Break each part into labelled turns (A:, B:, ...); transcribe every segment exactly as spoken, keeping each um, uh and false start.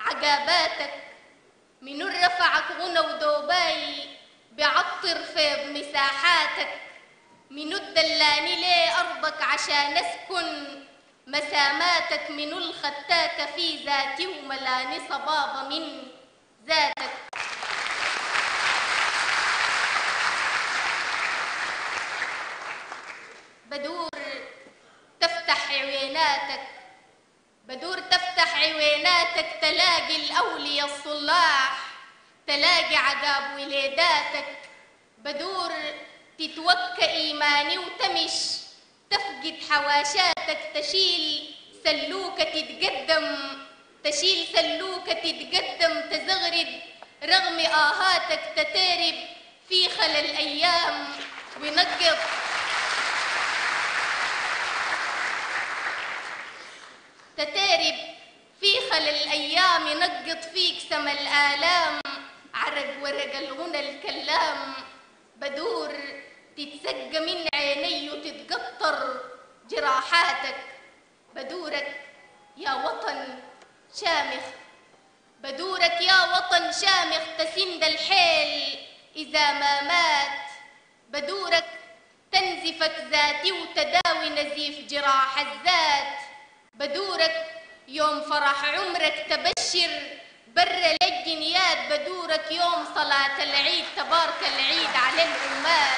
A: عقاباتك، منو رفعك غنى ودوباي بعطر فيض مساحاتك، منو الدلاني ليه أرضك عشان أسكن مساماتك، منو الختاك في ذاتي وملاني صبابة من ذاتك. بدور تفتح عويناتك، بدور تفتح عويناتك تلاقي الأولياء الصلاح، تلاقي عقاب وليداتك. بدور تتوكى إيماني وتمش تفقد حواشاتك، تشيل سلوكة تتقدم، تشيل سلوكة تتقدم تزغرد رغم آهاتك، تتارب في خلل الأيام ونقض تتارب في خلل الأيام ينقط فيك سما الآلام، عرق ورق الغنى الكلام. بدور تتسقى من عيني وتتقطر جراحاتك، بدورك يا وطن شامخ، بدورك يا وطن شامخ تسند الحيل إذا ما مات، بدورك تنزفك ذاتي وتداوي نزيف جراح الذات، بدورك يوم فرح عمرك تبشر برا للجنيات، بدورك يوم صلاة العيد تبارك العيد على الأمات.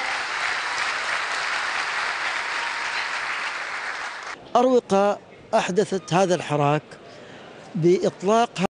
B: أروقة أحدثت هذا الحراك بإطلاق